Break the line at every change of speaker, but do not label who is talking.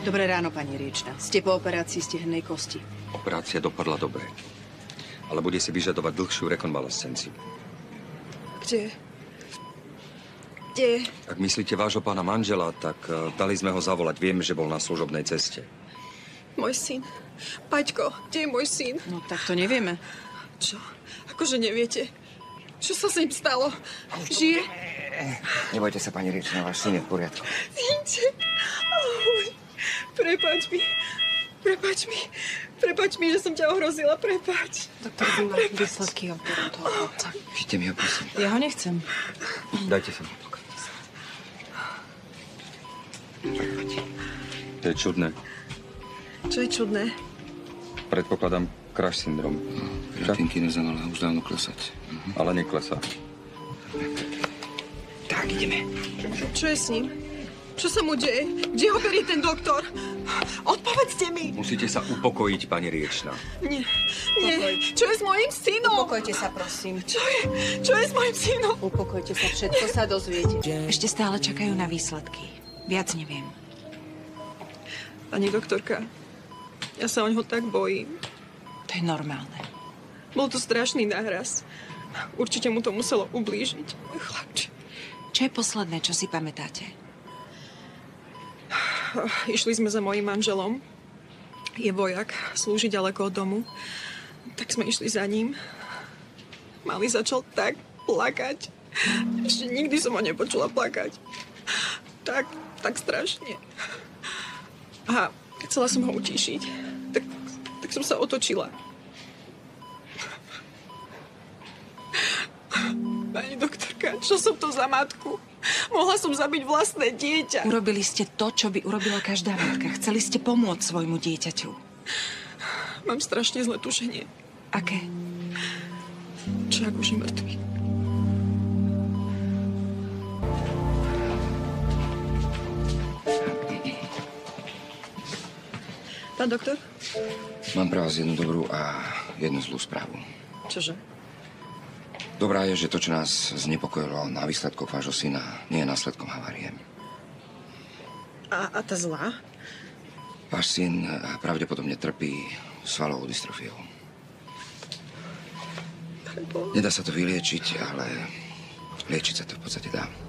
Dobré ráno, pani Riečna. Ste po operácii stehennej kosti.
Operácia dopadla dobre, ale bude si vyžadovať dlhšiu rekonvalescenciu.
Kde? Kde?
Ak myslíte vášho pána manžela, tak dali sme ho zavolať. Vieme, že bol na služobnej ceste.
Môj syn. Paťko, kde je môj syn?
No tak to nevieme.
Čo? Akože neviete? Čo sa s ním stalo? Žije?
Nebojte sa, pani Riečna, váš syn je v poriadku.
Synče. Ahoj. Prepáč mi. Prepáč mi, že som ťa ohrozila. Prepáč.
Doktor Zima, výsledky odberu toho chlapca.
Píšte mi ho, prosím.
Ja ho nechcem.
Dajte sa. To je čudné.
Čo je čudné?
Predpokladám crash syndrom.
Kreatinky nezamala už dávno klesať.
Ale neklesá.
Tak, ideme.
Čo je s ním? Čo sa mu deje? Kde ho berie ten doktor? Odpovedzte mi!
Musíte sa upokojiť, pani Riečna.
Nie. Čo je s mojím synom?
Upokojte sa, prosím.
Čo je s mojím synom?
Upokojte sa, všetko sa dozviete.
Ešte stále čakajú na výsledky. Viac neviem.
Pani doktorka, ja sa o ňoho tak bojím.
To je normálne.
Bol to strašný náraz. Určite mu to muselo ublížiť, môj chlapček.
Čo je posledné, čo si pamätáte?
Išli sme za mojím manželom. Je vojak, slúži ďaleko od domu. Tak sme išli za ním. Malý začal tak plakať. Ešte nikdy som ho nepočula plakať. Tak strašne. A chcela som ho utíšiť. Tak som sa otočila. Pani doktorka, čo som to za matku? Mohla som zabiť vlastné dieťa.
Urobili ste to, čo by urobila každá matka. Chceli ste pomôcť svojmu dieťaťu.
Mám strašne zlé tušenie.
Aké?
Čo ak už je mŕtvý? Pán doktor?
Mám pre vás jednu dobrú a jednu zlú správu.
Čože?
Dobrá je, že to, čo nás znepokojilo na výsledkoch vášho syna, nie je následkom havárie.
A tá zlá?
Váš syn pravdepodobne trpí svalovou dystrofiou. Nedá sa to vyliečiť, ale liečiť sa to v podstate dá.